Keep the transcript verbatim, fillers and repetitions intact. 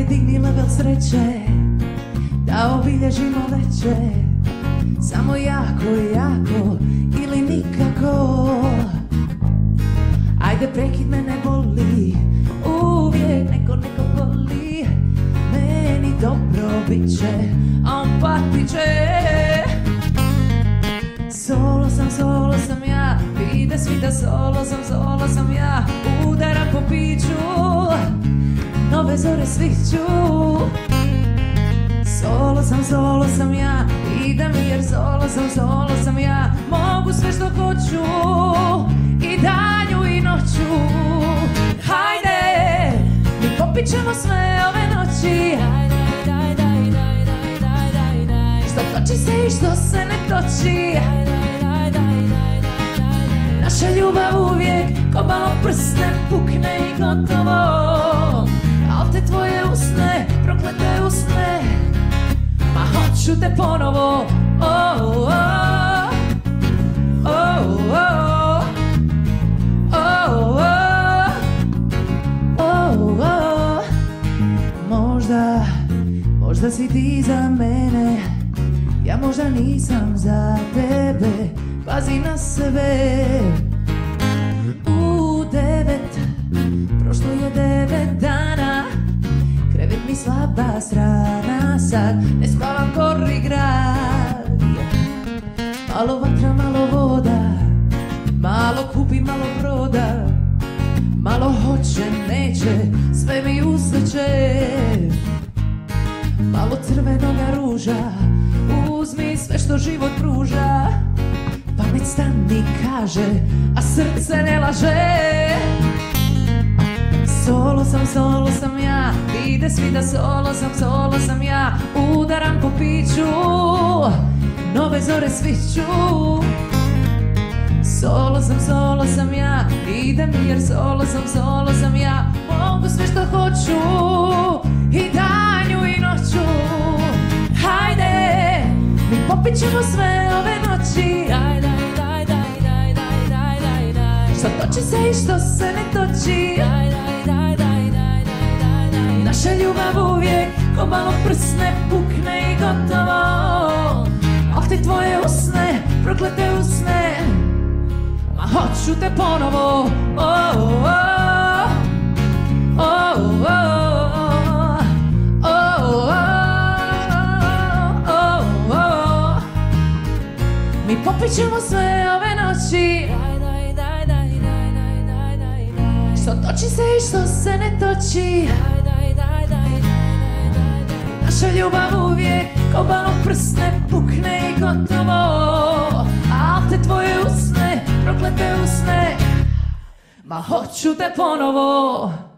Hajde digni level sreće, da obilježimo veče. Samo jako, jako ili nikako. Ajde prekid me ne boli, uvijek neko neko voli. Meni dobro bit će, a on patit će. Solo sam, solo sam ja, vide svi da solo sam, solo sam ja. Udaram po piću, nove zore sviću. Solo sam, solo sam ja, ide mi jer solo sam, solo sam ja. Mogu sve što hoću, i danju i noću. Hajde, mi popit ćemo sve ove noći. Što toči se i što se ne toči. Naša ljubav uvijek ko balon prsne pukne i gotovo. Al te tvoje usne, proklete usne, ma hoću te ponovo. Oh, oh, oh, oh, oh, oh, oh. Možda, možda si ti za mene, ja možda nisam za tebe. Pazi na sebe. U devet, prošlo je devet dana, krevet mi slaba strana, sad ne spavam gori grad. Malo vatra, malo voda, malo kupi, malo proda, malo hoće, neće, sve mi usleće. Malo crvenoga ruža, uzmi sve što život pruža. Pamet stani kaže, a srce ne laže. Solo sam, solo sam ja, vide svi da solo sam, solo sam ja. Udaram po piću, nove zore sviću. Solo sam, solo sam ja, ide mi jer solo sam, solo sam ja. Mogu sve što hoću, i danju i noću. Hajde, mi popit ćemo sve ove noći. Što toči se i što se ne toči. Naša ljubav uvijek ko balon prsne pukne i gotovo. Al te tvoje usne, proklete usne, ma hoću te ponovo. Oh, oh, oh, oh, oh, oh, oh. Mi popit ćemo sve ove noći. Što toči se i što se ne toči. Naša ljubav uvijek ko balon prsne pukne i gotovo. Al te tvoje usne, proklete usne, ma hoću te ponovo.